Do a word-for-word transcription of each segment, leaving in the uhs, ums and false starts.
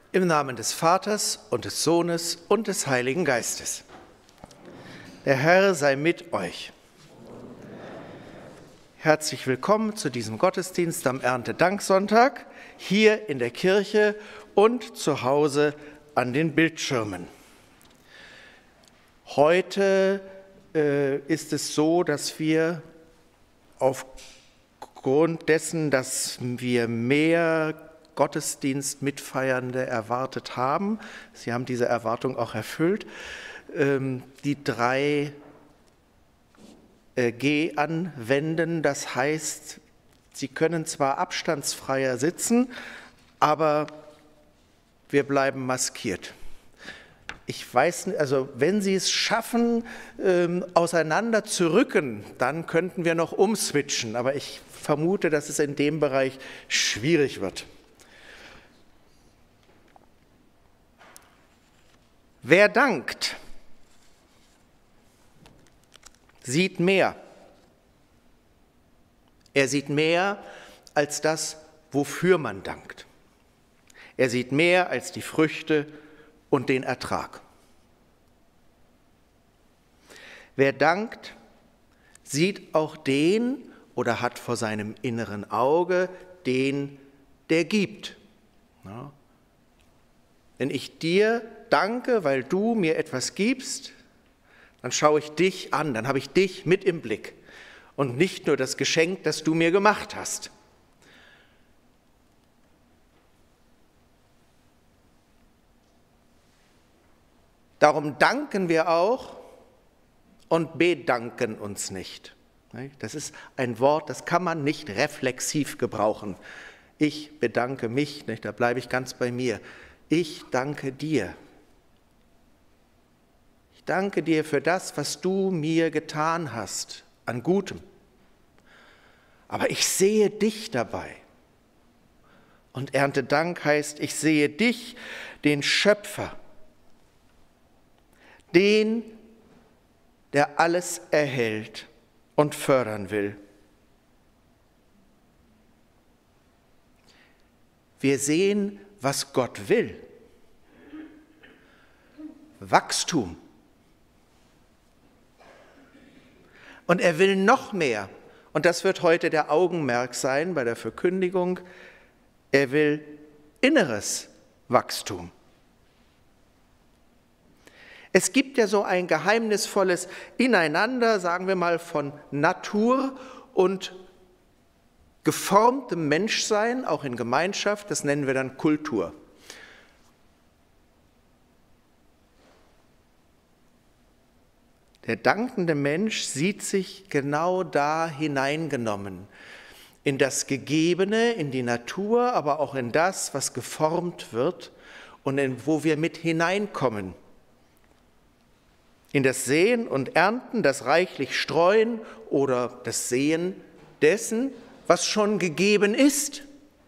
Im Namen des Vaters und des Sohnes und des Heiligen Geistes. Der Herr sei mit euch. Herzlich willkommen zu diesem Gottesdienst am Erntedanksonntag, hier in der Kirche und zu Hause an den Bildschirmen. Heute äh, ist es so, dass wir aufgrund dessen, dass wir mehr Gottesdienst mitfeiernde erwartet haben, Sie haben diese Erwartung auch erfüllt, ähm, die drei G anwenden. Das heißt, Sie können zwar abstandsfreier sitzen, aber wir bleiben maskiert. Ich weiß nicht, also wenn Sie es schaffen, ähm, auseinander zu rücken, dann könnten wir noch umswitchen, aber ich vermute, dass es in dem Bereich schwierig wird. Wer dankt, sieht mehr. Er sieht mehr als das, wofür man dankt. Er sieht mehr als die Früchte und den Ertrag. Wer dankt, sieht auch den oder hat vor seinem inneren Auge den, der gibt. Ja. Wenn ich dir danke, weil du mir etwas gibst, dann schaue ich dich an, dann habe ich dich mit im Blick und nicht nur das Geschenk, das du mir gemacht hast. Darum danken wir auch und bedanken uns nicht. Das ist ein Wort, das kann man nicht reflexiv gebrauchen. Ich bedanke mich, da bleibe ich ganz bei mir. Ich danke dir. Ich danke dir für das, was du mir getan hast, an Gutem. Aber ich sehe dich dabei. Und Erntedank heißt, ich sehe dich, den Schöpfer, den, der alles erhält und fördern will. Wir sehen, was Gott will. Wachstum. Und er will noch mehr. Und das wird heute der Augenmerk sein bei der Verkündigung. Er will inneres Wachstum. Es gibt ja so ein geheimnisvolles Ineinander, sagen wir mal, von Natur und geformtem Menschsein, auch in Gemeinschaft, das nennen wir dann Kultur. Der dankende Mensch sieht sich genau da hineingenommen, in das Gegebene, in die Natur, aber auch in das, was geformt wird und in, wo wir mit hineinkommen. In das Säen und Ernten, das reichlich Streuen oder das Sehen dessen, was schon gegeben ist.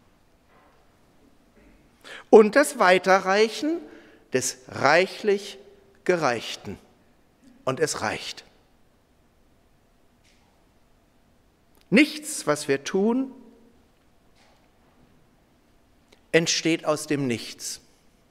Und das Weiterreichen des reichlich Gereichten. Und es reicht. Nichts, was wir tun, entsteht aus dem Nichts.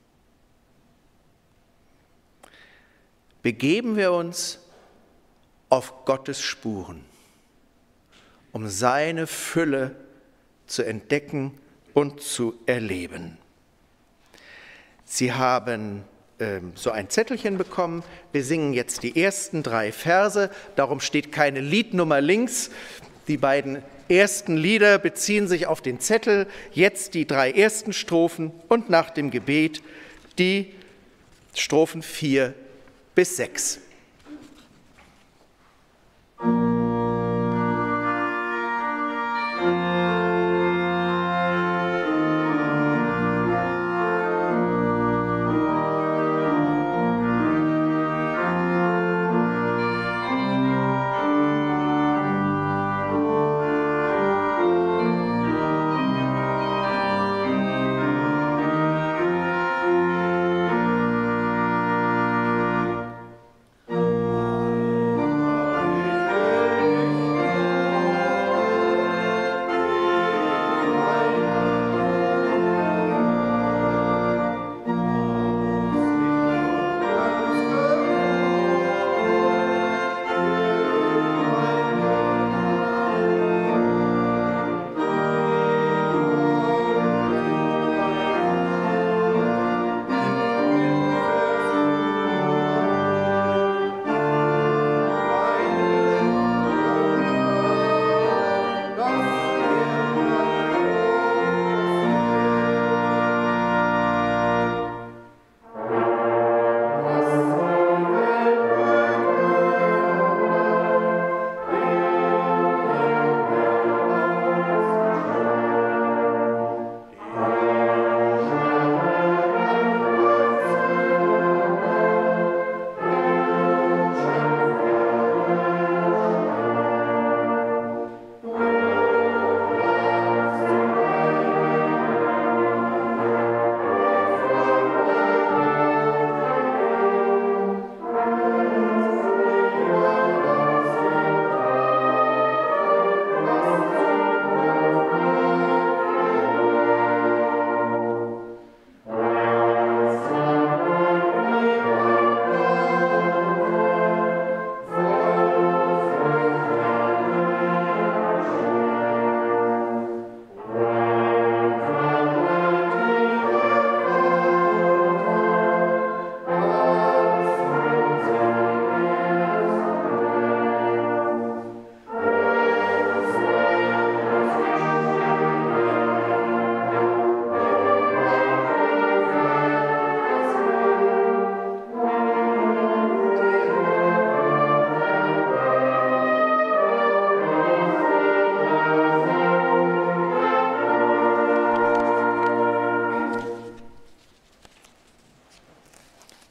Begeben wir uns auf Gottes Spuren, um seine Fülle zu entdecken und zu erleben. Sie haben ähm, so ein Zettelchen bekommen. Wir singen jetzt die ersten drei Verse. Darum steht keine Liednummer links. Die beiden ersten Lieder beziehen sich auf den Zettel. Jetzt die drei ersten Strophen und nach dem Gebet die Strophen vier bis sechs.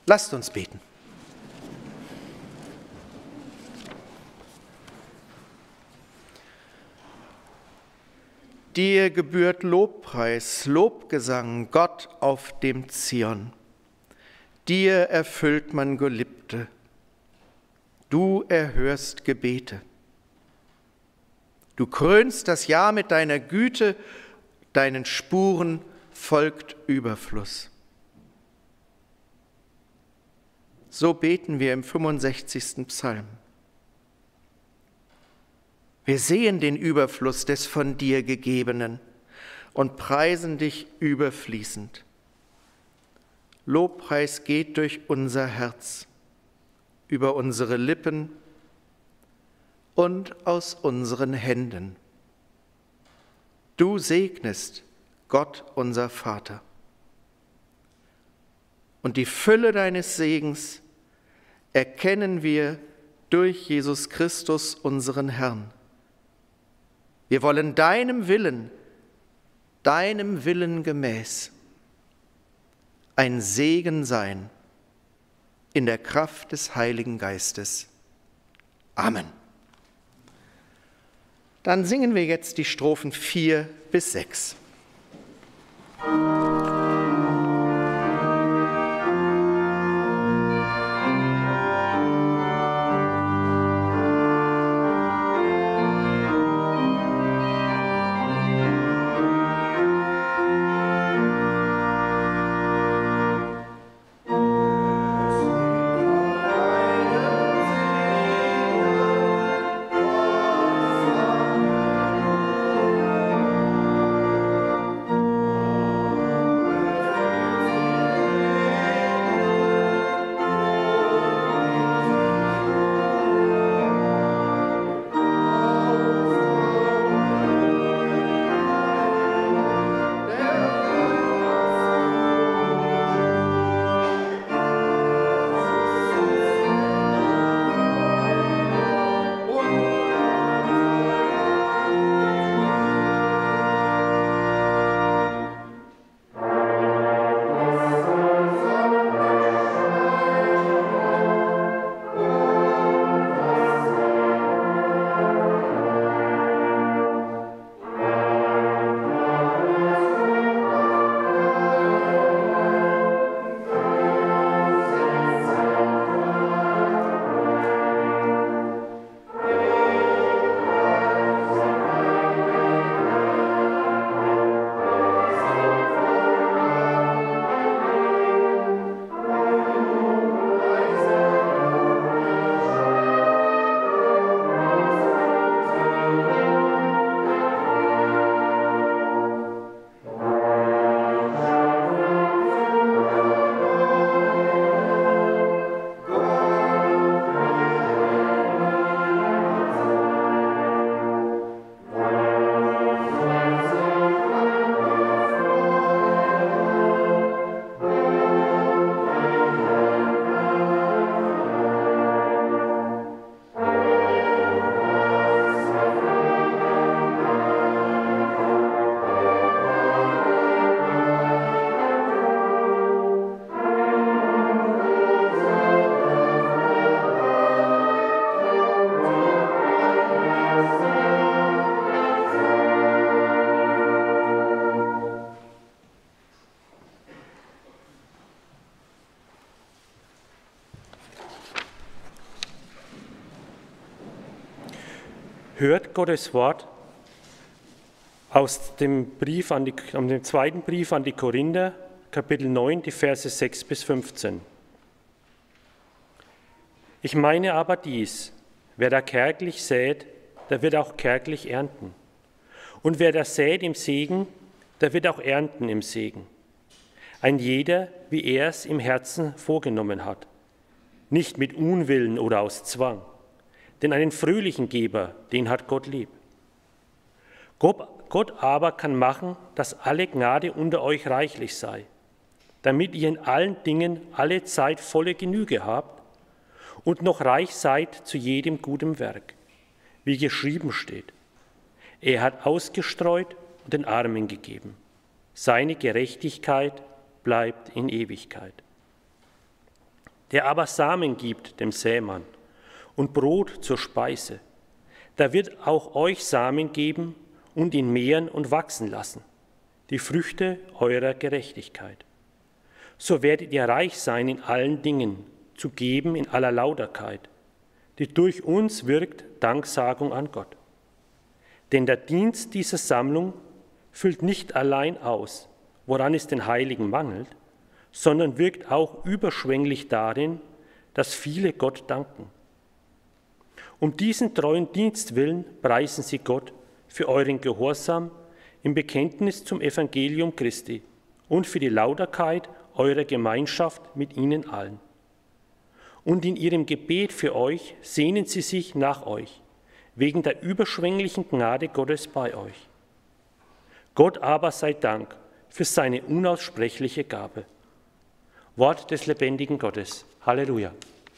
Lasst uns beten. Dir gebührt Lobpreis, Lobgesang, Gott auf dem Zion. Dir erfüllt man Gelübde. Du erhörst Gebete. Du krönst das Jahr mit deiner Güte, deinen Spuren folgt Überfluss. So beten wir im fünfundsechzigsten Psalm. Wir sehen den Überfluss des von dir Gegebenen und preisen dich überfließend. Lobpreis geht durch unser Herz, über unsere Lippen und aus unseren Händen. Du segnest, Gott unser Vater. Und die Fülle deines Segens erkennen wir durch Jesus Christus, unseren Herrn. Wir wollen deinem Willen, deinem Willen gemäß, ein Segen sein in der Kraft des Heiligen Geistes. Amen. Dann singen wir jetzt die Strophen vier bis sechs. Hört Gottes Wort aus dem, Brief an die, an dem zweiten Brief an die Korinther, Kapitel neun, die Verse sechs bis fünfzehn. Ich meine aber dies, wer da kärglich sät, der wird auch kärglich ernten. Und wer da sät im Segen, der wird auch ernten im Segen. Ein jeder, wie er es im Herzen vorgenommen hat, nicht mit Unwillen oder aus Zwang. Denn einen fröhlichen Geber, den hat Gott lieb. Gott aber kann machen, dass alle Gnade unter euch reichlich sei, damit ihr in allen Dingen alle Zeit volle Genüge habt und noch reich seid zu jedem guten Werk, wie geschrieben steht. Er hat ausgestreut und den Armen gegeben. Seine Gerechtigkeit bleibt in Ewigkeit. der aber Samen gibt dem Sämann und Brot zur Speise, der wird auch euch Samen geben und ihn mehren und wachsen lassen, die Früchte eurer Gerechtigkeit. So werdet ihr reich sein in allen Dingen, zu geben in aller Lauterkeit, die durch uns wirkt Danksagung an Gott. Denn der Dienst dieser Sammlung füllt nicht allein aus, woran es den Heiligen mangelt, sondern wirkt auch überschwänglich darin, dass viele Gott danken. Um diesen treuen Dienst willen preisen sie Gott für euren Gehorsam im Bekenntnis zum Evangelium Christi und für die Lauterkeit eurer Gemeinschaft mit ihnen allen. Und in ihrem Gebet für euch sehnen sie sich nach euch, wegen der überschwänglichen Gnade Gottes bei euch. Gott aber sei Dank für seine unaussprechliche Gabe. Wort des lebendigen Gottes. Halleluja.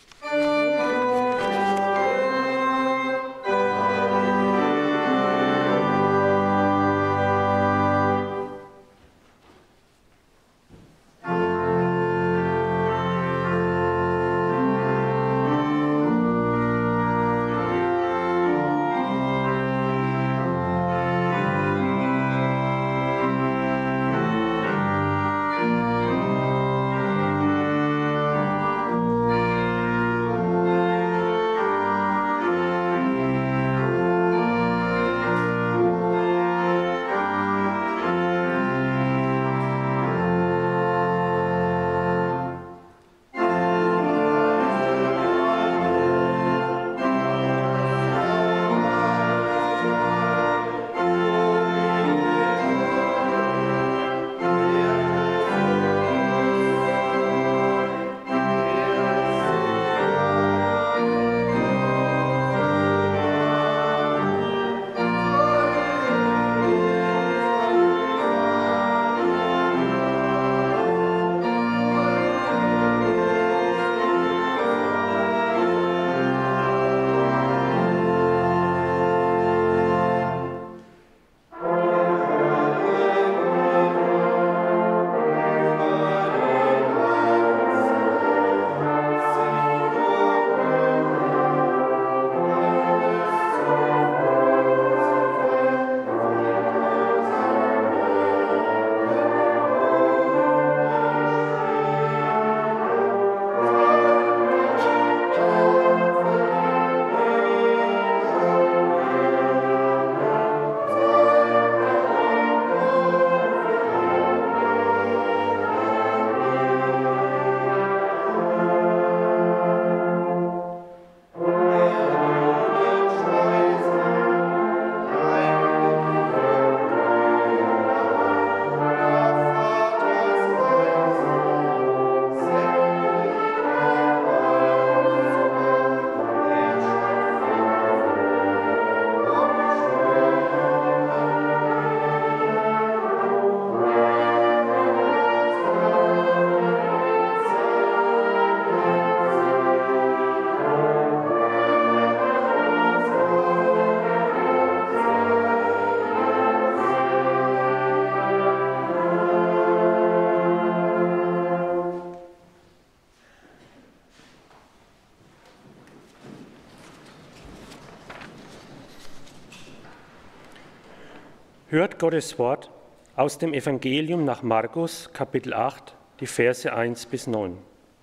Hört Gottes Wort aus dem Evangelium nach Markus, Kapitel acht, die Verse eins bis neun.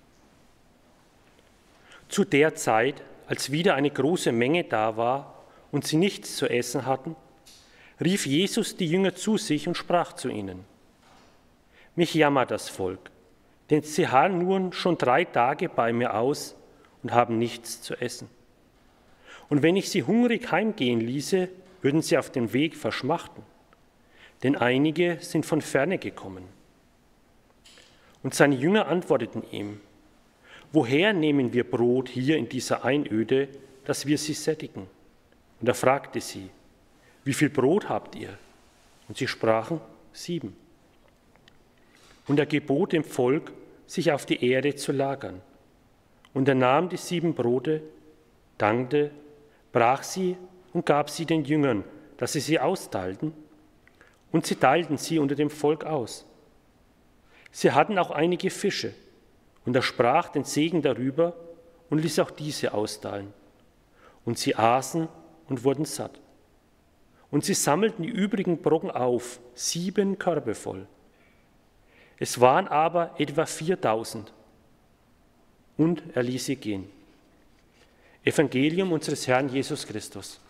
Zu der Zeit, als wieder eine große Menge da war und sie nichts zu essen hatten, rief Jesus die Jünger zu sich und sprach zu ihnen: Mich jammert das Volk, denn sie harren schon drei Tage bei mir aus und haben nichts zu essen. Und wenn ich sie hungrig heimgehen ließe, würden sie auf dem Weg verschmachten, denn einige sind von ferne gekommen. Und seine Jünger antworteten ihm: Woher nehmen wir Brot hier in dieser Einöde, dass wir sie sättigen? Und er fragte sie: Wie viel Brot habt ihr? Und sie sprachen: Sieben. Und er gebot dem Volk, sich auf die Erde zu lagern. Und er nahm die sieben Brote, dankte, brach sie und gab sie den Jüngern, dass sie sie austeilten. Und sie teilten sie unter dem Volk aus. Sie hatten auch einige Fische, Und er sprach den Segen darüber und ließ auch diese austeilen. Und sie aßen und wurden satt. Und sie sammelten die übrigen Brocken auf, sieben Körbe voll. Es waren aber etwa viertausend. Und er ließ sie gehen. Evangelium unseres Herrn Jesus Christus.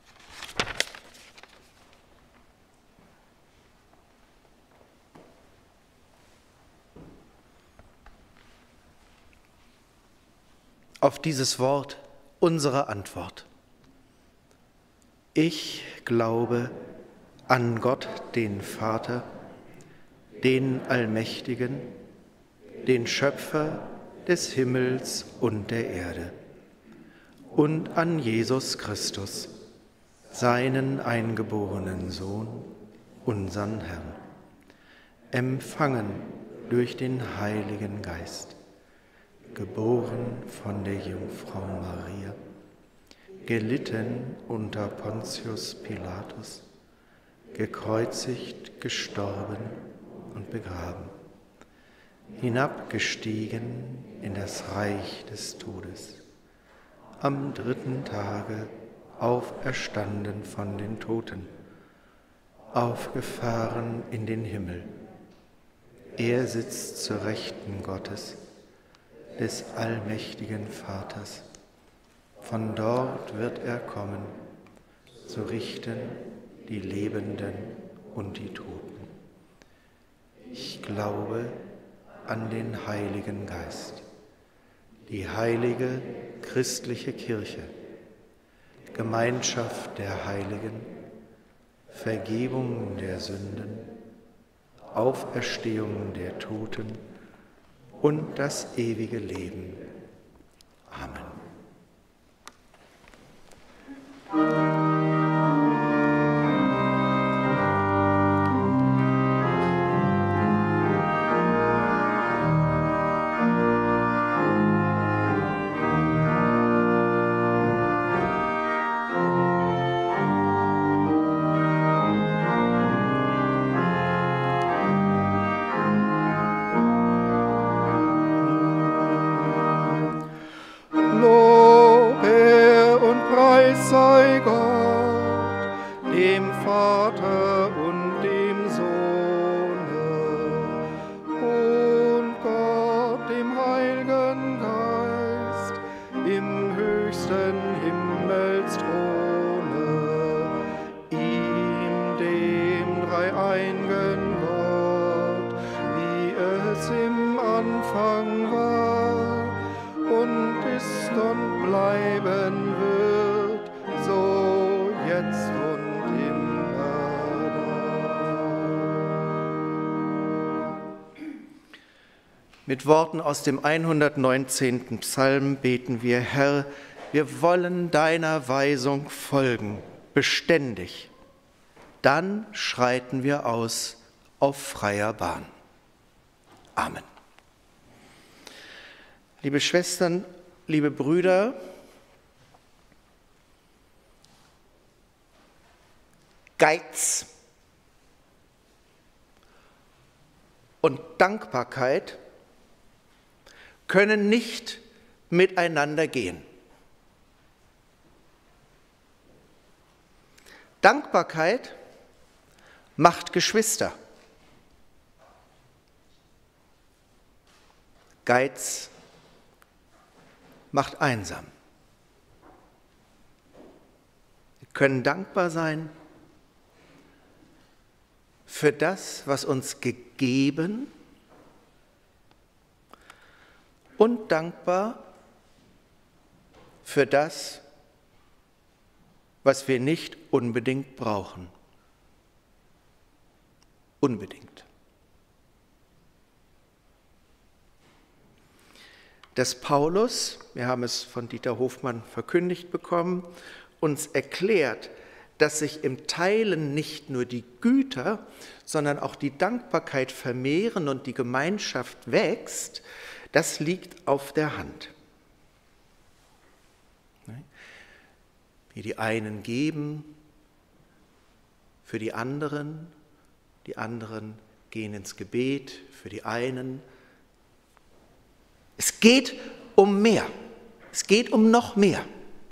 Auf dieses Wort unsere Antwort. Ich glaube an Gott, den Vater, den Allmächtigen, den Schöpfer des Himmels und der Erde, und an Jesus Christus, seinen eingeborenen Sohn, unseren Herrn, empfangen durch den Heiligen Geist, geboren von der Jungfrau Maria, gelitten unter Pontius Pilatus, gekreuzigt, gestorben und begraben, hinabgestiegen in das Reich des Todes, am dritten Tage auferstanden von den Toten, aufgefahren in den Himmel. Er sitzt zur Rechten Gottes, des allmächtigen Vaters. Von dort wird er kommen, zu richten die Lebenden und die Toten. Ich glaube an den Heiligen Geist, die heilige christliche Kirche, Gemeinschaft der Heiligen, Vergebung der Sünden, Auferstehung der Toten und das ewige Leben. Amen. Mit Worten aus dem hundertneunzehnten Psalm beten wir: Herr, wir wollen deiner Weisung folgen, beständig. Dann schreiten wir aus auf freier Bahn. Amen. Liebe Schwestern, liebe Brüder, Geiz und Dankbarkeit können nicht miteinander gehen. Dankbarkeit macht Geschwister. Geiz macht einsam. Wir können dankbar sein für das, was uns gegeben ist, und dankbar für das, was wir nicht unbedingt brauchen. Unbedingt. Dass Paulus, wir haben es von Dieter Hofmann verkündigt bekommen, uns erklärt, dass sich im Teilen nicht nur die Güter, sondern auch die Dankbarkeit vermehren und die Gemeinschaft wächst, das liegt auf der Hand. Wie die einen geben für die anderen, die anderen gehen ins Gebet für die einen. Es geht um mehr. Es geht um noch mehr.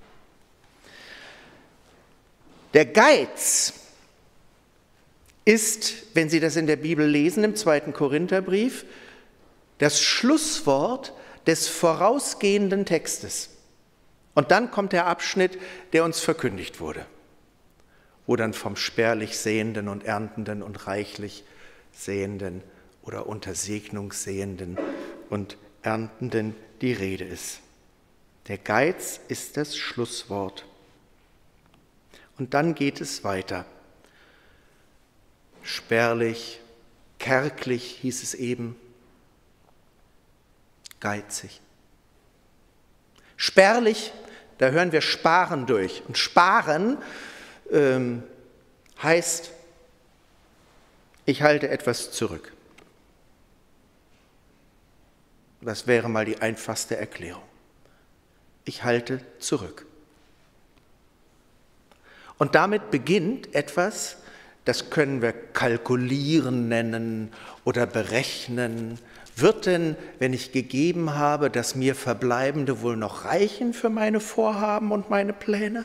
Der Geiz ist, wenn Sie das in der Bibel lesen, im zweiten Korintherbrief, das Schlusswort des vorausgehenden Textes. Und dann kommt der Abschnitt, der uns verkündigt wurde, wo dann vom spärlich Säenden und Erntenden und reichlich Säenden oder unter Segnung Säenden und Erntenden die Rede ist. Der Geiz ist das Schlusswort. Und dann geht es weiter. Spärlich, kärglich hieß es eben, geizig. Spärlich, da hören wir sparen durch. Und sparen ähm, heißt, ich halte etwas zurück. Das wäre mal die einfachste Erklärung. Ich halte zurück. Und damit beginnt etwas, das können wir kalkulieren nennen oder berechnen. Wird denn, wenn ich gegeben habe, das mir Verbleibende wohl noch reichen für meine Vorhaben und meine Pläne?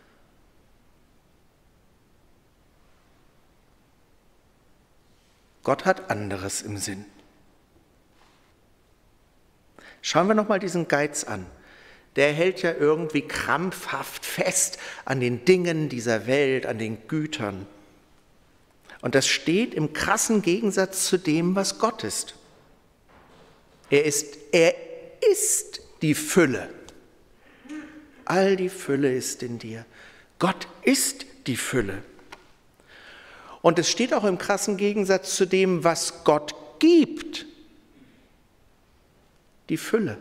Gott hat anderes im Sinn. Schauen wir nochmal diesen Geiz an. Der hält ja irgendwie krampfhaft fest an den Dingen dieser Welt, an den Gütern. Und das steht im krassen Gegensatz zu dem, was Gott ist. Er ist, er ist die Fülle. All die Fülle ist in dir. Gott ist die Fülle. Und es steht auch im krassen Gegensatz zu dem, was Gott gibt. Die Fülle.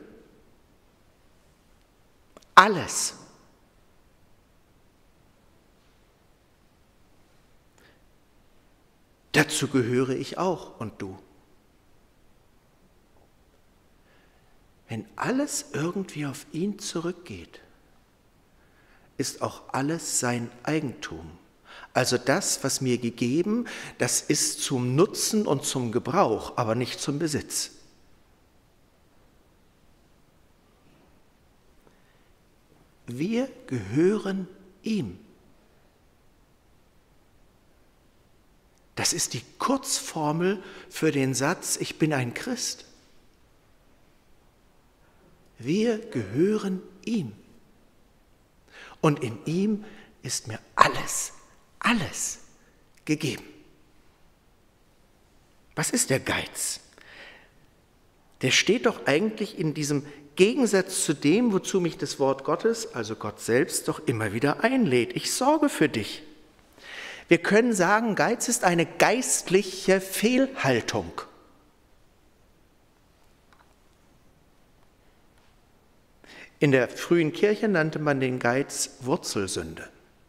Alles. Dazu gehöre ich auch und du. Wenn alles irgendwie auf ihn zurückgeht, ist auch alles sein Eigentum. Also das, was mir gegeben, das ist zum Nutzen und zum Gebrauch, aber nicht zum Besitz. Wir gehören ihm. Das ist die Kurzformel für den Satz, ich bin ein Christ. Wir gehören ihm. Und in ihm ist mir alles, alles gegeben. Was ist der Geiz? Der steht doch eigentlich in diesem Gegensatz zu dem, wozu mich das Wort Gottes, also Gott selbst, doch immer wieder einlädt. Ich sorge für dich. Wir können sagen, Geiz ist eine geistliche Fehlhaltung. In der frühen Kirche nannte man den Geiz Wurzelsünde.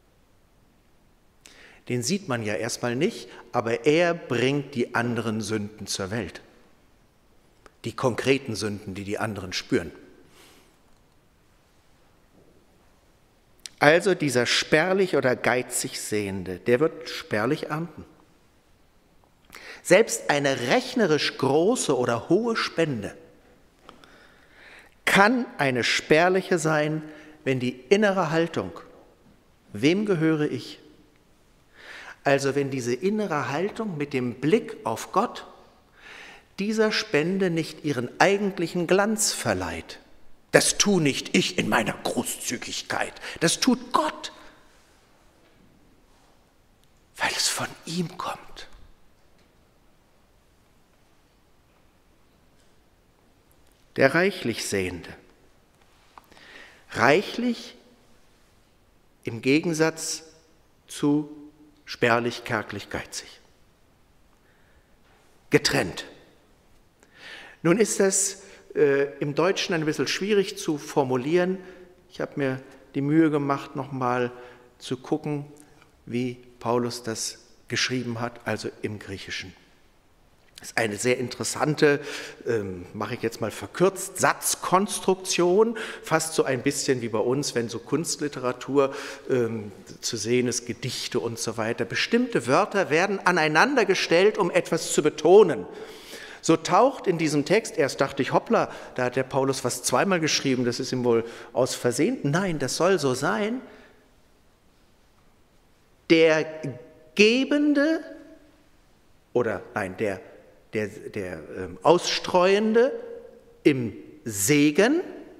Den sieht man ja erstmal nicht, aber er bringt die anderen Sünden zur Welt. Die konkreten Sünden, die die anderen spüren. Also dieser spärlich oder geizig Säende, der wird spärlich ernten. Selbst eine rechnerisch große oder hohe Spende kann eine spärliche sein, wenn die innere Haltung, wem gehöre ich? Also wenn diese innere Haltung mit dem Blick auf Gott dieser Spende nicht ihren eigentlichen Glanz verleiht. Das tue nicht ich in meiner Großzügigkeit, das tut Gott, weil es von ihm kommt. Der reichlich Säende. Reichlich im Gegensatz zu spärlich, kärglich, geizig. Getrennt. Nun ist das äh, im Deutschen ein bisschen schwierig zu formulieren. Ich habe mir die Mühe gemacht, nochmal zu gucken, wie Paulus das geschrieben hat, also im Griechischen. Das ist eine sehr interessante, ähm, mache ich jetzt mal verkürzt, Satzkonstruktion, fast so ein bisschen wie bei uns, wenn so Kunstliteratur ähm, zu sehen ist, Gedichte und so weiter. Bestimmte Wörter werden aneinandergestellt, um etwas zu betonen. So taucht in diesem Text, erst dachte ich, hoppla, da hat der Paulus was zweimal geschrieben, das ist ihm wohl aus Versehen. Nein, das soll so sein. Der Gebende, oder nein, der, der, der äh, Ausstreuende im Segen,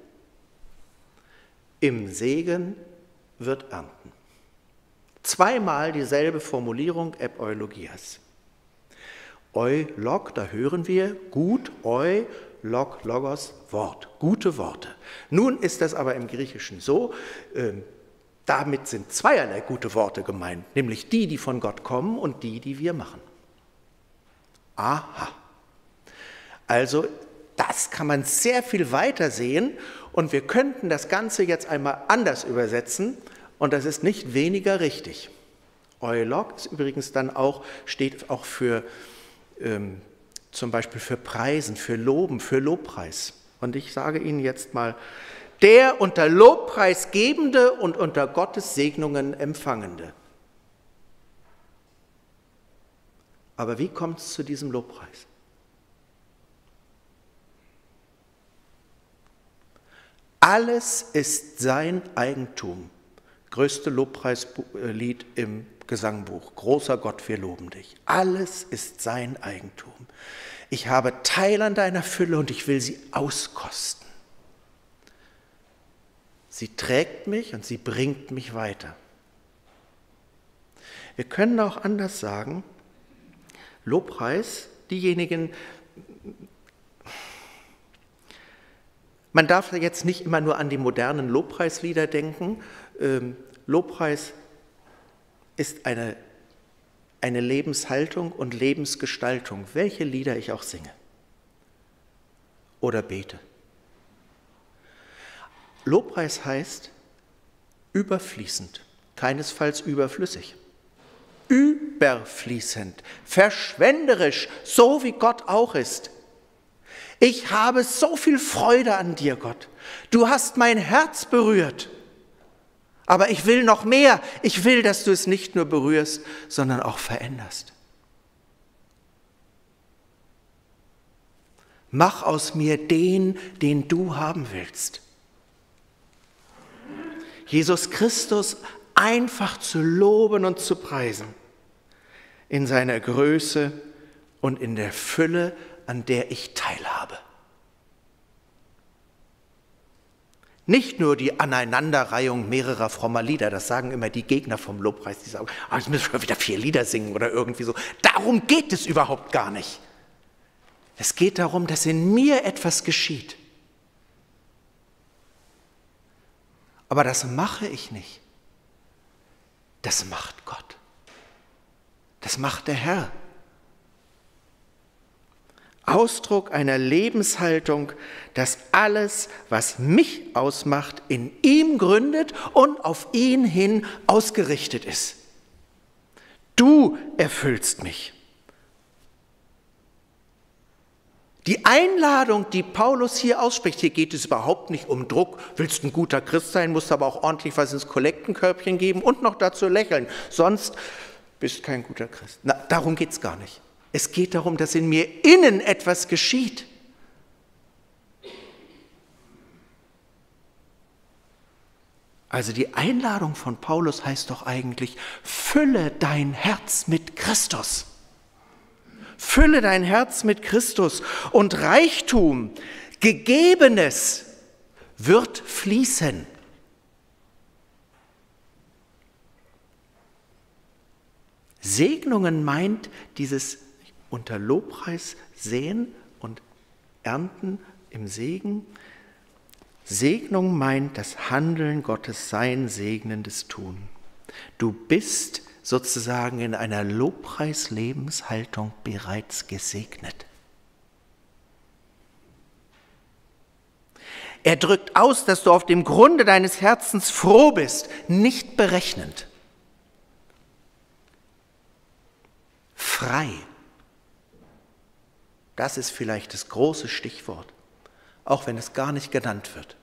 im Segen wird ernten. Zweimal dieselbe Formulierung, Epeulogias. Eulog, da hören wir, gut, eu, log, logos, Wort, gute Worte. Nun ist das aber im Griechischen so, äh, damit sind zweierlei gute Worte gemeint, nämlich die, die von Gott kommen und die, die wir machen. Aha. Also das kann man sehr viel weiter sehen und wir könnten das Ganze jetzt einmal anders übersetzen und das ist nicht weniger richtig. Eulog ist übrigens dann auch, steht auch für ähm, zum Beispiel für Preisen, für Loben, für Lobpreis. Und ich sage Ihnen jetzt mal, der unter Lobpreis Gebende und unter Gottes Segnungen Empfangende. Aber wie kommt es zu diesem Lobpreis? Alles ist sein Eigentum. Größte Lobpreislied im Gesangbuch. Großer Gott, wir loben dich. Alles ist sein Eigentum. Ich habe Teil an deiner Fülle und ich will sie auskosten. Sie trägt mich und sie bringt mich weiter. Wir können auch anders sagen, Lobpreis, diejenigen, man darf jetzt nicht immer nur an die modernen Lobpreislieder denken. Ähm, Lobpreis ist eine, eine Lebenshaltung und Lebensgestaltung, welche Lieder ich auch singe oder bete. Lobpreis heißt überfließend, keinesfalls überflüssig. Überfließend, verschwenderisch, so wie Gott auch ist. Ich habe so viel Freude an dir, Gott. Du hast mein Herz berührt. Aber ich will noch mehr. Ich will, dass du es nicht nur berührst, sondern auch veränderst. Mach aus mir den, den du haben willst. Jesus Christus einfach zu loben und zu preisen. In seiner Größe und in der Fülle, an der ich teilhabe. Nicht nur die Aneinanderreihung mehrerer frommer Lieder, das sagen immer die Gegner vom Lobpreis, die sagen, oh, jetzt müssen wir wieder vier Lieder singen oder irgendwie so. Darum geht es überhaupt gar nicht. Es geht darum, dass in mir etwas geschieht. Aber das mache ich nicht. Das macht Gott. Das macht der Herr. Ausdruck einer Lebenshaltung, dass alles, was mich ausmacht, in ihm gründet und auf ihn hin ausgerichtet ist. Du erfüllst mich. Die Einladung, die Paulus hier ausspricht, hier geht es überhaupt nicht um Druck. Willst ein guter Christ sein, musst aber auch ordentlich was ins Kollektenkörbchen geben und noch dazu lächeln. Sonst bist kein guter Christ. Na, darum geht es gar nicht. Es geht darum, dass in mir innen etwas geschieht. Also die Einladung von Paulus heißt doch eigentlich, fülle dein Herz mit Christus. Fülle dein Herz mit Christus und Reichtum, Gegebenes, wird fließen. Segnungen meint dieses unter Lobpreis säen und ernten im Segen. Segnung meint das Handeln Gottes, sein segnendes Tun. Du bist sozusagen in einer Lobpreis-Lebenshaltung bereits gesegnet. Er drückt aus, dass du auf dem Grunde deines Herzens froh bist, nicht berechnend. Frei. Das ist vielleicht das große Stichwort, auch wenn es gar nicht genannt wird.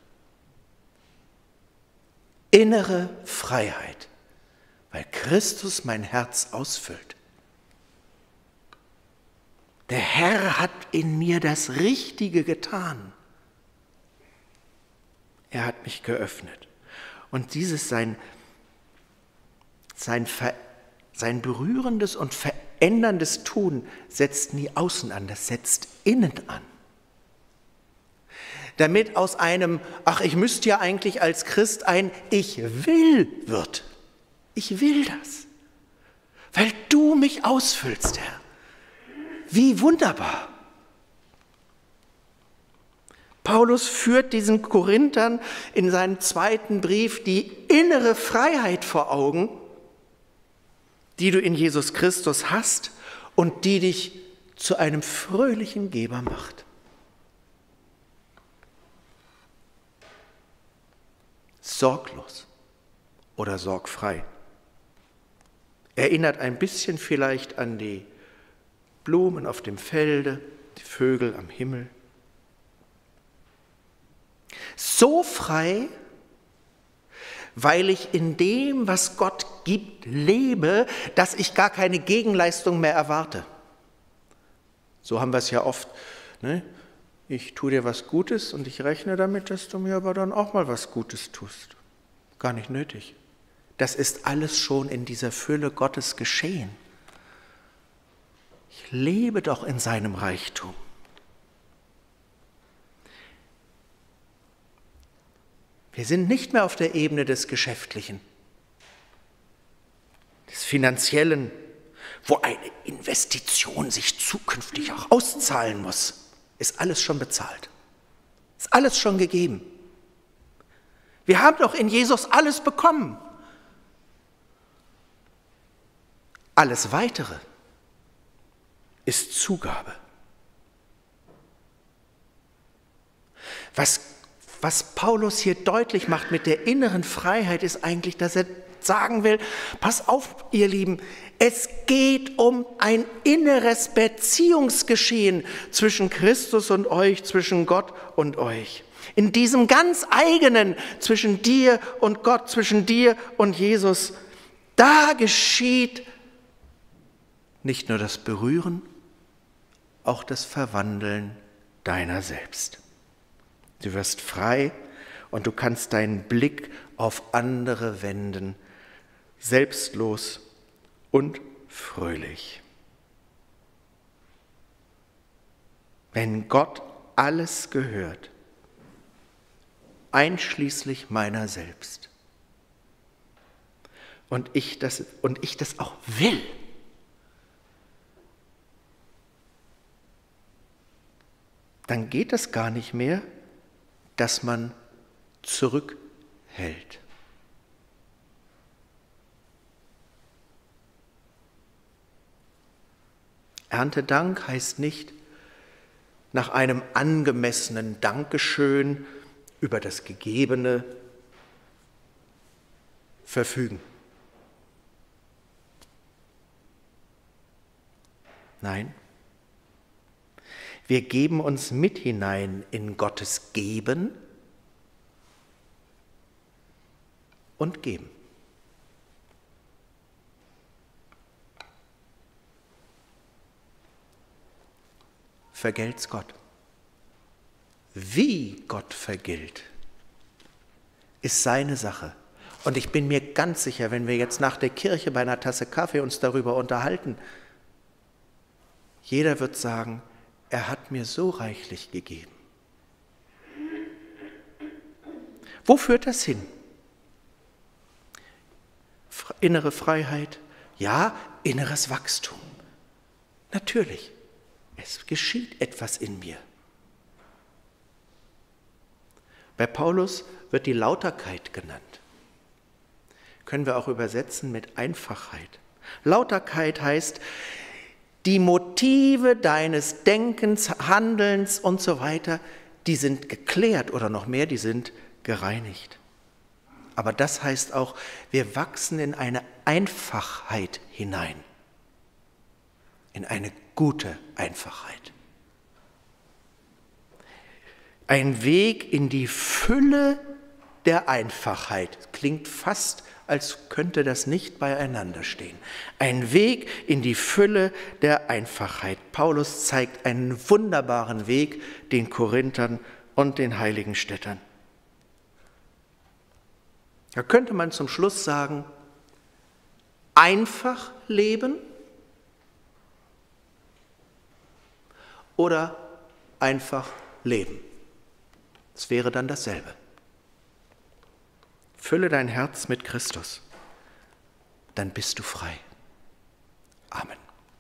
Innere Freiheit, weil Christus mein Herz ausfüllt. Der Herr hat in mir das Richtige getan. Er hat mich geöffnet. Und dieses sein, sein, Ver, sein berührendes und veränderndes Tun setzt nie außen an, das setzt innen an. Damit aus einem, ach, ich müsste ja eigentlich als Christ ein Ich will wird. Ich will das, weil du mich ausfüllst, Herr. Wie wunderbar. Paulus führt diesen Korinthern in seinem zweiten Brief die innere Freiheit vor Augen, die du in Jesus Christus hast und die dich zu einem fröhlichen Geber macht. Sorglos oder sorgfrei. Erinnert ein bisschen vielleicht an die Blumen auf dem Felde, die Vögel am Himmel. So frei, weil ich in dem, was Gott gibt, lebe, dass ich gar keine Gegenleistung mehr erwarte. So haben wir es ja oft. Ne? Ich tue dir was Gutes und ich rechne damit, dass du mir aber dann auch mal was Gutes tust. Gar nicht nötig. Das ist alles schon in dieser Fülle Gottes geschehen. Ich lebe doch in seinem Reichtum. Wir sind nicht mehr auf der Ebene des Geschäftlichen, des Finanziellen, wo eine Investition sich zukünftig auch auszahlen muss. Ist alles schon bezahlt. Ist alles schon gegeben. Wir haben doch in Jesus alles bekommen. Alles Weitere ist Zugabe. Was, was Paulus hier deutlich macht mit der inneren Freiheit, ist eigentlich, dass er sagen will, pass auf, ihr Lieben, es geht um ein inneres Beziehungsgeschehen zwischen Christus und euch, zwischen Gott und euch. In diesem ganz eigenen zwischen dir und Gott, zwischen dir und Jesus, da geschieht nicht nur das Berühren, auch das Verwandeln deiner selbst. Du wirst frei und du kannst deinen Blick auf andere wenden, selbstlos und fröhlich. Wenn Gott alles gehört, einschließlich meiner selbst, und ich das, und ich das auch will, dann geht es gar nicht mehr, dass man zurückhält. Erntedank heißt nicht, nach einem angemessenen Dankeschön über das Gegebene verfügen. Nein, wir geben uns mit hinein in Gottes Geben und Geben. Vergelt's Gott. Wie Gott vergilt, ist seine Sache. Und ich bin mir ganz sicher, wenn wir jetzt nach der Kirche bei einer Tasse Kaffee uns darüber unterhalten, jeder wird sagen, er hat mir so reichlich gegeben. Wo führt das hin? Innere Freiheit? Ja, inneres Wachstum. Natürlich, es geschieht etwas in mir. Bei Paulus wird die Lauterkeit genannt. Können wir auch übersetzen mit Einfachheit. Lauterkeit heißt, die Motive deines Denkens, Handelns und so weiter, die sind geklärt oder noch mehr, die sind gereinigt. Aber das heißt auch, wir wachsen in eine Einfachheit hinein, in eine gute Einfachheit. Ein Weg in die Fülle der Einfachheit. Klingt fast, als könnte das nicht beieinander stehen. Ein Weg in die Fülle der Einfachheit. Paulus zeigt einen wunderbaren Weg den Korinthern und den heiligen Städtern. Da könnte man zum Schluss sagen, einfach leben oder einfach leben. Es wäre dann dasselbe. Fülle dein Herz mit Christus, dann bist du frei. Amen.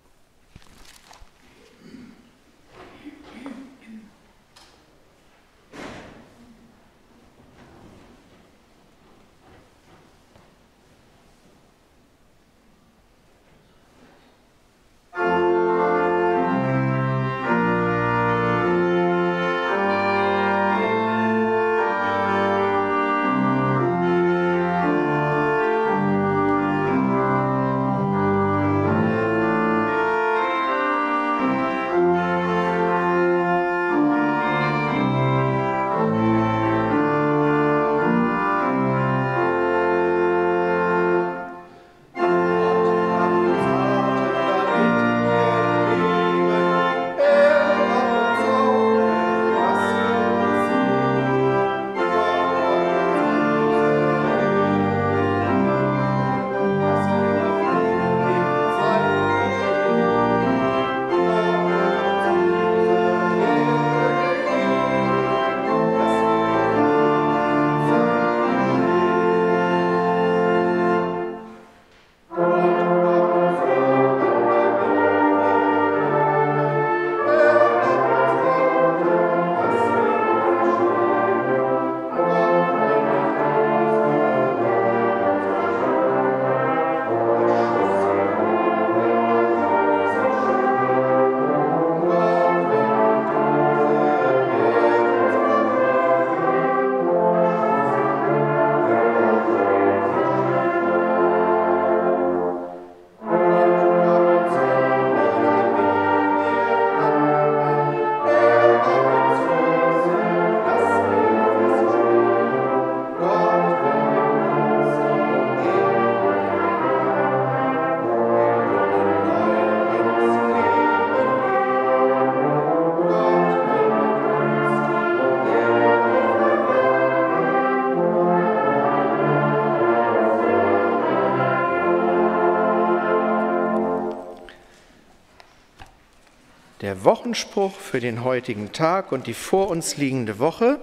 Der Wochenspruch für den heutigen Tag und die vor uns liegende Woche.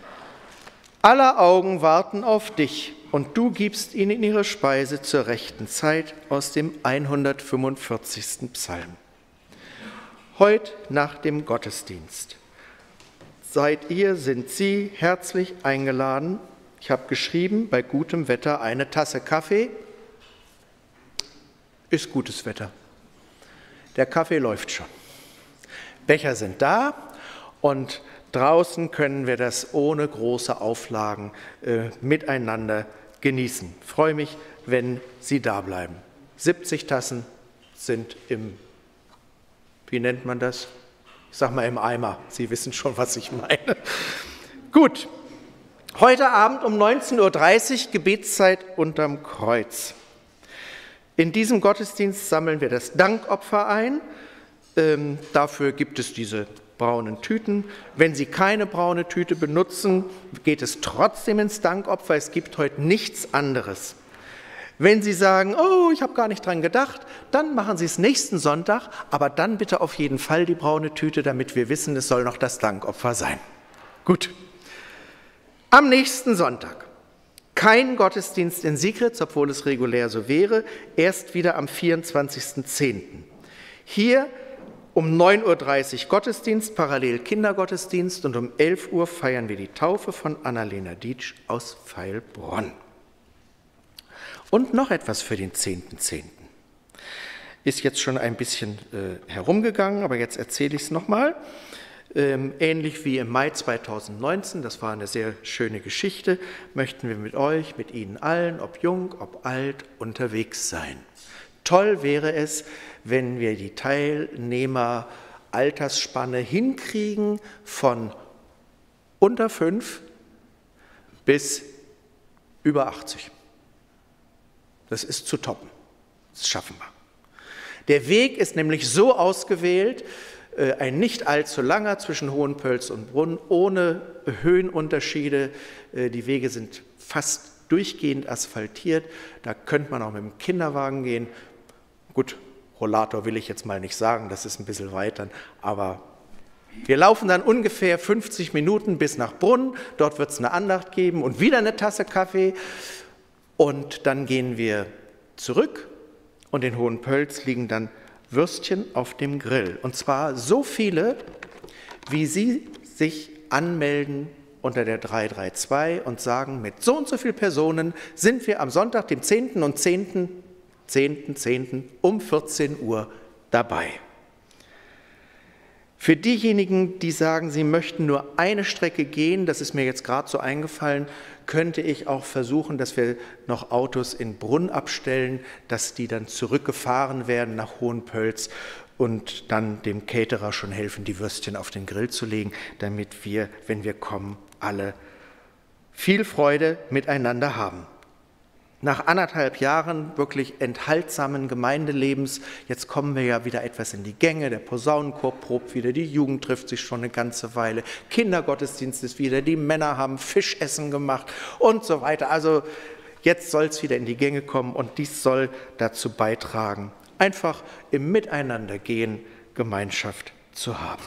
Aller Augen warten auf dich, und du gibst ihnen ihre Speise zur rechten Zeit, aus dem hundertfünfundvierzigsten Psalm. Heut nach dem Gottesdienst seid ihr, sind Sie herzlich eingeladen. Ich habe geschrieben, bei gutem Wetter eine Tasse Kaffee. Ist gutes Wetter. Der Kaffee läuft schon. Becher sind da und draußen können wir das ohne große Auflagen äh, miteinander genießen. Ich freue mich, wenn Sie da bleiben. siebzig Tassen sind im, wie nennt man das? Ich sage mal im Eimer. Sie wissen schon, was ich meine. Gut, heute Abend um neunzehn Uhr dreißig Gebetszeit unterm Kreuz. In diesem Gottesdienst sammeln wir das Dankopfer ein. Ähm, dafür gibt es diese braunen Tüten. Wenn Sie keine braune Tüte benutzen, geht es trotzdem ins Dankopfer. Es gibt heute nichts anderes. Wenn Sie sagen, oh, ich habe gar nicht dran gedacht, dann machen Sie es nächsten Sonntag, aber dann bitte auf jeden Fall die braune Tüte, damit wir wissen, es soll noch das Dankopfer sein. Gut. Am nächsten Sonntag kein Gottesdienst in Sigritz, obwohl es regulär so wäre, erst wieder am vierundzwanzigsten zehnten Hier um neun Uhr dreißig Gottesdienst, parallel Kindergottesdienst, und um elf Uhr feiern wir die Taufe von Annalena Dietsch aus Veilbronn. Und noch etwas für den zehnten zehnten Ist jetzt schon ein bisschen äh, herumgegangen, aber jetzt erzähle ich es nochmal. Ähm, ähnlich wie im Mai zweitausendneunzehn, das war eine sehr schöne Geschichte, möchten wir mit euch, mit Ihnen allen, ob jung, ob alt, unterwegs sein. Toll wäre es, wenn wir die Teilnehmer-Altersspanne hinkriegen von unter fünf bis über achtzig. Das ist zu toppen. Das schaffen wir. Der Weg ist nämlich so ausgewählt, ein nicht allzu langer zwischen Hohenpölz und Brunn, ohne Höhenunterschiede. Die Wege sind fast durchgehend asphaltiert. Da könnte man auch mit dem Kinderwagen gehen. Gut, Rollator will ich jetzt mal nicht sagen, das ist ein bisschen weit dann, aber wir laufen dann ungefähr fünfzig Minuten bis nach Brunn. Dort wird es eine Andacht geben und wieder eine Tasse Kaffee. Und dann gehen wir zurück und in Hohenpölz liegen dann Würstchen auf dem Grill. Und zwar so viele, wie Sie sich anmelden unter der drei drei zwei und sagen, mit so und so vielen Personen sind wir am Sonntag, dem zehnten und zehnten zehnten zehnten um vierzehn Uhr dabei. Für diejenigen, die sagen, sie möchten nur eine Strecke gehen, das ist mir jetzt gerade so eingefallen, könnte ich auch versuchen, dass wir noch Autos in Brunn abstellen, dass die dann zurückgefahren werden nach Hohenpölz und dann dem Caterer schon helfen, die Würstchen auf den Grill zu legen, damit wir, wenn wir kommen, alle viel Freude miteinander haben. Nach anderthalb Jahren wirklich enthaltsamen Gemeindelebens, jetzt kommen wir ja wieder etwas in die Gänge, der Posaunenchor probt wieder, die Jugend trifft sich schon eine ganze Weile, Kindergottesdienst ist wieder, die Männer haben Fischessen gemacht und so weiter. Also jetzt soll es wieder in die Gänge kommen und dies soll dazu beitragen, einfach im Miteinandergehen Gemeinschaft zu haben.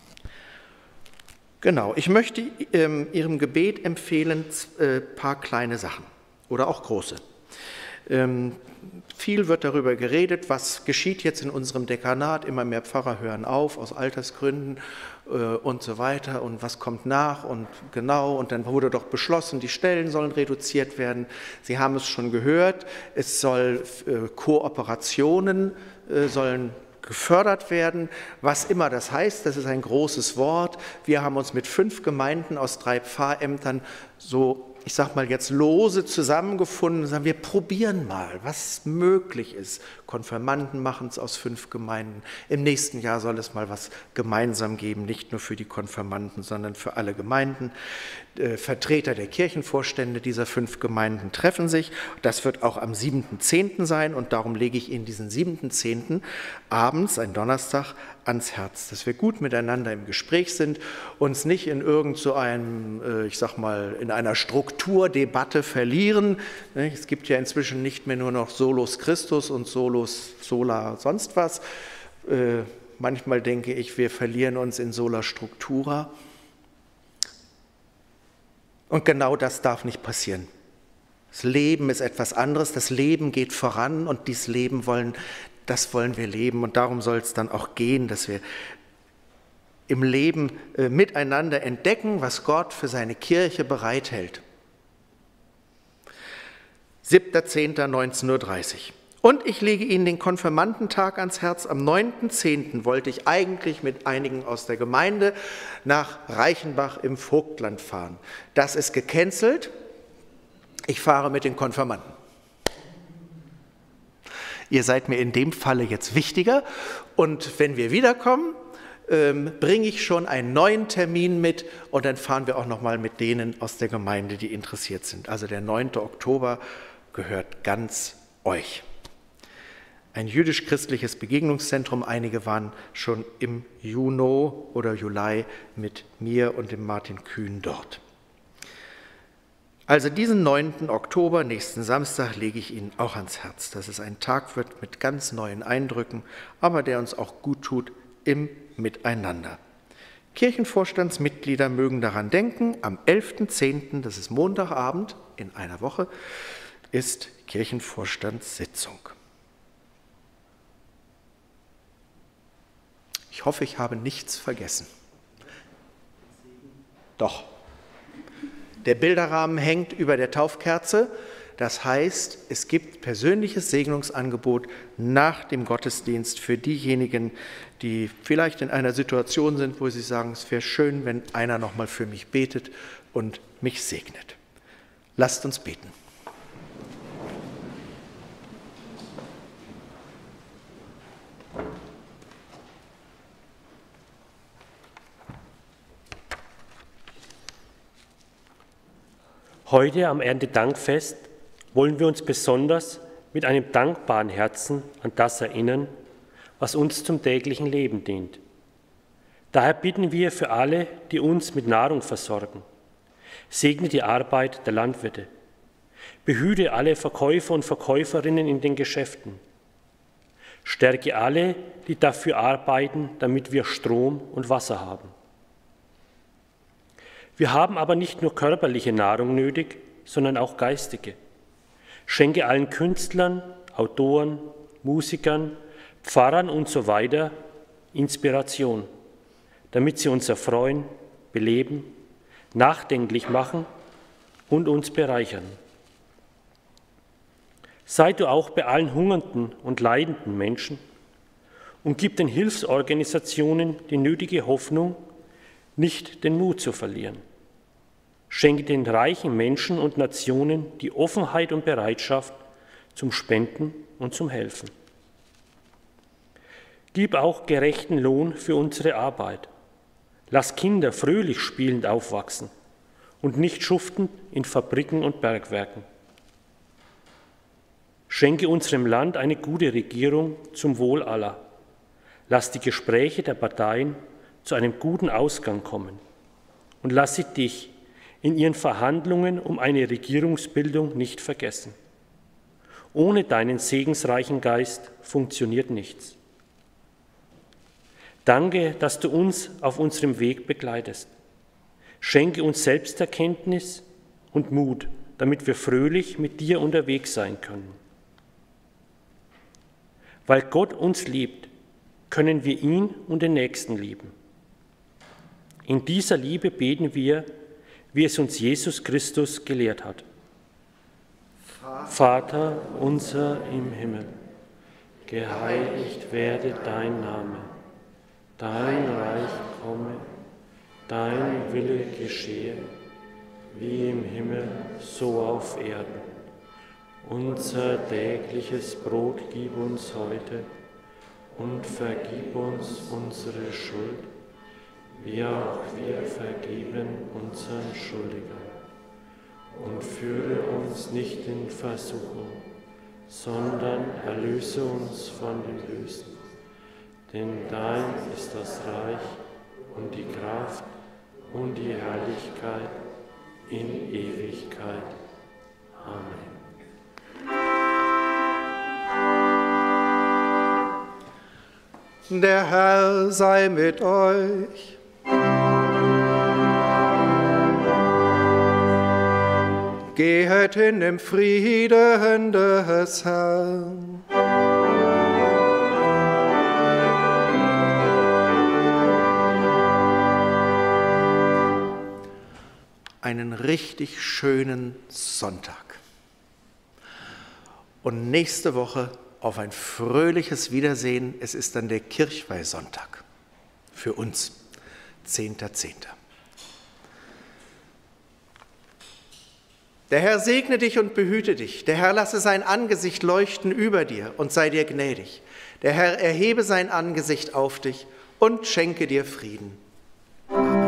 Genau, ich möchte ähm, Ihrem Gebet empfehlen, ein äh, paar kleine Sachen. Oder auch große. Ähm, viel wird darüber geredet, was geschieht jetzt in unserem Dekanat. Immer mehr Pfarrer hören auf, aus Altersgründen äh, und so weiter. Und was kommt nach und genau. Und dann wurde doch beschlossen, die Stellen sollen reduziert werden. Sie haben es schon gehört, es soll äh, Kooperationen äh, sollen gefördert werden, was immer das heißt, das ist ein großes Wort. Wir haben uns mit fünf Gemeinden aus drei Pfarrämtern so, ich sage mal jetzt lose zusammengefunden und sagen, wir probieren mal, was möglich ist. Konfirmanden machen es aus fünf Gemeinden. Im nächsten Jahr soll es mal was gemeinsam geben, nicht nur für die Konfirmanden, sondern für alle Gemeinden. Äh, Vertreter der Kirchenvorstände dieser fünf Gemeinden treffen sich. Das wird auch am siebten zehnten sein und darum lege ich Ihnen diesen siebten zehnten abends, ein Donnerstag, ans Herz, dass wir gut miteinander im Gespräch sind, uns nicht in irgend so einem, äh, ich sag mal, in einer Strukturdebatte verlieren. Es gibt ja inzwischen nicht mehr nur noch Solus Christus und Solus Sola sonst was. Äh, manchmal denke ich, wir verlieren uns in Sola Structura. Und genau das darf nicht passieren. Das Leben ist etwas anderes, das Leben geht voran und dieses Leben wollen Das wollen wir leben und darum soll es dann auch gehen, dass wir im Leben äh, miteinander entdecken, was Gott für seine Kirche bereithält. siebter zehnter neunzehn Uhr dreißig. Und ich lege Ihnen den Konfirmandentag ans Herz. Am neunten zehnten wollte ich eigentlich mit einigen aus der Gemeinde nach Reichenbach im Vogtland fahren. Das ist gecancelt. Ich fahre mit den Konfirmanden. Ihr seid mir in dem Falle jetzt wichtiger und wenn wir wiederkommen, ähm, bringe ich schon einen neuen Termin mit und dann fahren wir auch noch mal mit denen aus der Gemeinde, die interessiert sind. Also der neunte Oktober gehört ganz euch. Ein jüdisch-christliches Begegnungszentrum, einige waren schon im Juni oder Juli mit mir und dem Martin Kühn dort. Also diesen neunten Oktober, nächsten Samstag, lege ich Ihnen auch ans Herz, dass es ein Tag wird mit ganz neuen Eindrücken, aber der uns auch gut tut im Miteinander. Kirchenvorstandsmitglieder mögen daran denken, am elften zehnten, das ist Montagabend in einer Woche, ist Kirchenvorstandssitzung. Ich hoffe, ich habe nichts vergessen. Doch. Der Bilderrahmen hängt über der Taufkerze. Das heißt, es gibt persönliches Segnungsangebot nach dem Gottesdienst für diejenigen, die vielleicht in einer Situation sind, wo sie sagen, es wäre schön, wenn einer noch mal für mich betet und mich segnet. Lasst uns beten. Heute am Erntedankfest wollen wir uns besonders mit einem dankbaren Herzen an das erinnern, was uns zum täglichen Leben dient. Daher bitten wir für alle, die uns mit Nahrung versorgen. Segne die Arbeit der Landwirte. Behüte alle Verkäufer und Verkäuferinnen in den Geschäften. Stärke alle, die dafür arbeiten, damit wir Strom und Wasser haben. Wir haben aber nicht nur körperliche Nahrung nötig, sondern auch geistige. Schenke allen Künstlern, Autoren, Musikern, Pfarrern und so weiter Inspiration, damit sie uns erfreuen, beleben, nachdenklich machen und uns bereichern. Sei du auch bei allen hungernden und leidenden Menschen und gib den Hilfsorganisationen die nötige Hoffnung, nicht den Mut zu verlieren. Schenke den reichen Menschen und Nationen die Offenheit und Bereitschaft zum Spenden und zum Helfen. Gib auch gerechten Lohn für unsere Arbeit. Lass Kinder fröhlich spielend aufwachsen und nicht schuftend in Fabriken und Bergwerken. Schenke unserem Land eine gute Regierung zum Wohl aller. Lass die Gespräche der Parteien zu einem guten Ausgang kommen und lass sie dich in ihren Verhandlungen um eine Regierungsbildung nicht vergessen. Ohne deinen segensreichen Geist funktioniert nichts. Danke, dass du uns auf unserem Weg begleitest. Schenke uns Selbsterkenntnis und Mut, damit wir fröhlich mit dir unterwegs sein können. Weil Gott uns liebt, können wir ihn und den Nächsten lieben. In dieser Liebe beten wir, wie es uns Jesus Christus gelehrt hat. Vater unser im Himmel, geheiligt werde dein Name, dein Reich komme, dein Wille geschehe, wie im Himmel, so auf Erden. Unser tägliches Brot gib uns heute und vergib uns unsere Schuld, wie auch wir vergeben unseren Schuldigern. Und führe uns nicht in Versuchung, sondern erlöse uns von dem Bösen. Denn dein ist das Reich und die Kraft und die Herrlichkeit in Ewigkeit. Amen. Der Herr sei mit euch. Gehet in dem Frieden des Herrn. Einen richtig schönen Sonntag. Und nächste Woche auf ein fröhliches Wiedersehen. Es ist dann der Kirchweihsonntag für uns, zehnter Zehnter Der Herr segne dich und behüte dich. Der Herr lasse sein Angesicht leuchten über dir und sei dir gnädig. Der Herr erhebe sein Angesicht auf dich und schenke dir Frieden. Amen.